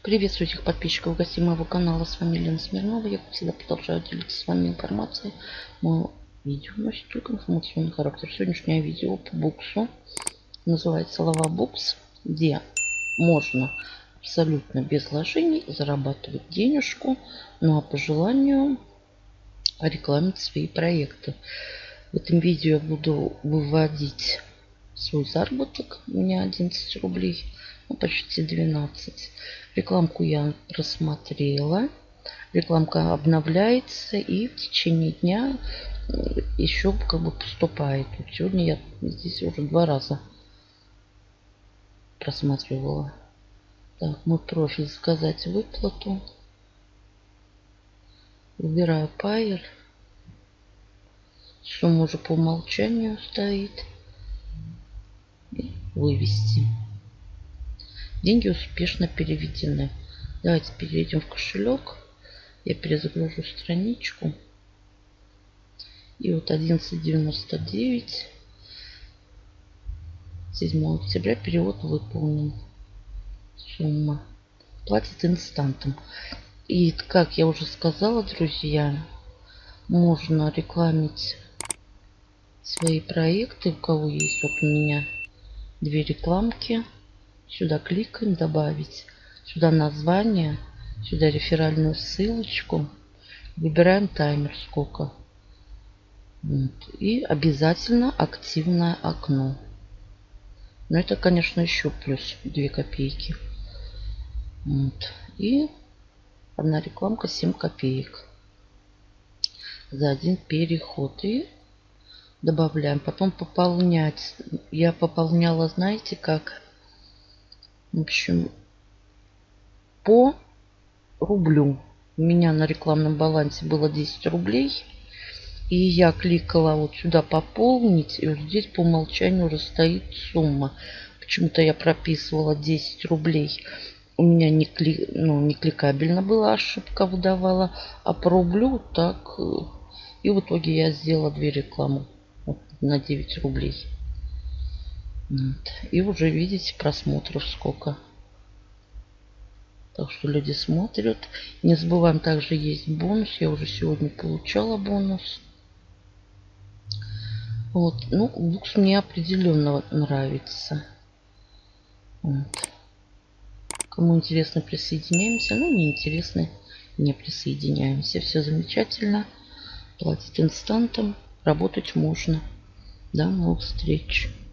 Приветствую всех подписчиков и гостей моего канала. С вами Лена Смирнова. Я, как всегда, продолжаю делиться с вами информацией. Мое видео носит только информационный характер. Сегодняшнее видео по буксу называется Lava Books, где можно абсолютно без вложений зарабатывать денежку, ну а по желанию рекламить свои проекты. В этом видео я буду выводить свой заработок. У меня 11 рублей. Ну, почти 12. Рекламку я просмотрела. Рекламка обновляется и в течение дня еще как бы поступает. Вот сегодня я здесь уже 2 раза просматривала. Так, мой профиль, заказать выплату. Выбираю Payer. Сумма уже по умолчанию стоит. И вывести. Деньги успешно переведены. Давайте перейдем в кошелек. Я перезагружу страничку. И вот 11,99. 7 октября перевод выполнен. Сумма. Платит инстантом. И как я уже сказала, друзья, можно рекламить свои проекты. У кого есть, вот у меня 2 рекламки. Сюда кликаем, добавить. Сюда название. Сюда реферальную ссылочку. Выбираем таймер сколько. Вот. И обязательно активное окно. Но это, конечно, еще плюс 2 копейки. Вот. И одна рекламка 7 копеек. За один переход. И добавляем. Потом пополнять. Я пополняла, знаете как? В общем, по рублю. У меня на рекламном балансе было 10 рублей. И я кликала вот сюда пополнить. И вот здесь по умолчанию уже стоит сумма. Почему-то я прописывала 10 рублей. У меня не кликабельно была, ошибка выдавала. А по рублю так. И в итоге я сделала 2 рекламы. Вот, на 9 рублей. Вот. И уже видите просмотров сколько. Так что люди смотрят. Не забываем, также есть бонус. Я уже сегодня получала бонус. Вот. Ну, букс мне определенно нравится. Вот. Кому интересно, присоединяемся. Ну, не интересно, не присоединяемся. Все замечательно. Платить инстантом. Работать можно. До новых встреч.